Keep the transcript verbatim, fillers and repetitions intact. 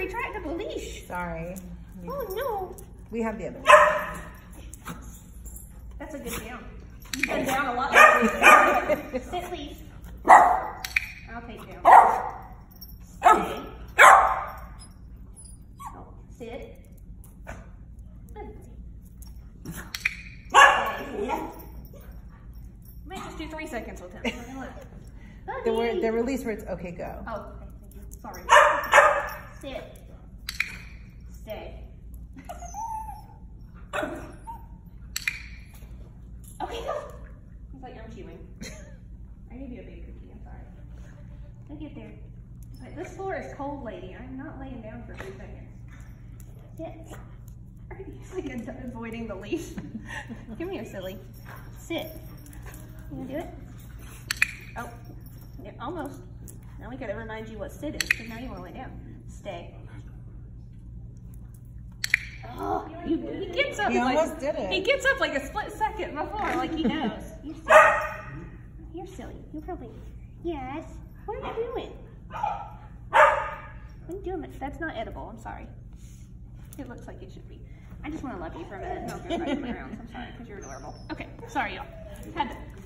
retractable leash. Sorry. Oh no. We have the other one. That's a good down. You've been down a lot lately. Sit, please. I'll take down. Stay. Oh, sit. Good. Stay. Might just do three seconds with him. The word, the release words. Okay, go. Oh, okay, thank you. Sorry. Sit. Stay. Okay, go. He's like, I'm chewing. I need you a big cookie, I'm sorry. I'll get there. Like, this floor is cold, lady. I'm not laying down for three seconds. Sit. He's like avoiding the leash. Come here, silly. Sit. You gonna do it? Oh, yeah, almost. Now we gotta remind you what sit is, because now you wanna lay down. Stay. Oh, you, he gets up He like, almost did it. He gets up like a split second before, like he knows. You're silly. You're silly. You're probably, yes. What are you doing? What are you doing? That's not edible, I'm sorry. It looks like it should be. I just want to love you for a minute and I'll go back to my rounds. I'm sorry, because you're adorable. Okay, sorry y'all. Had to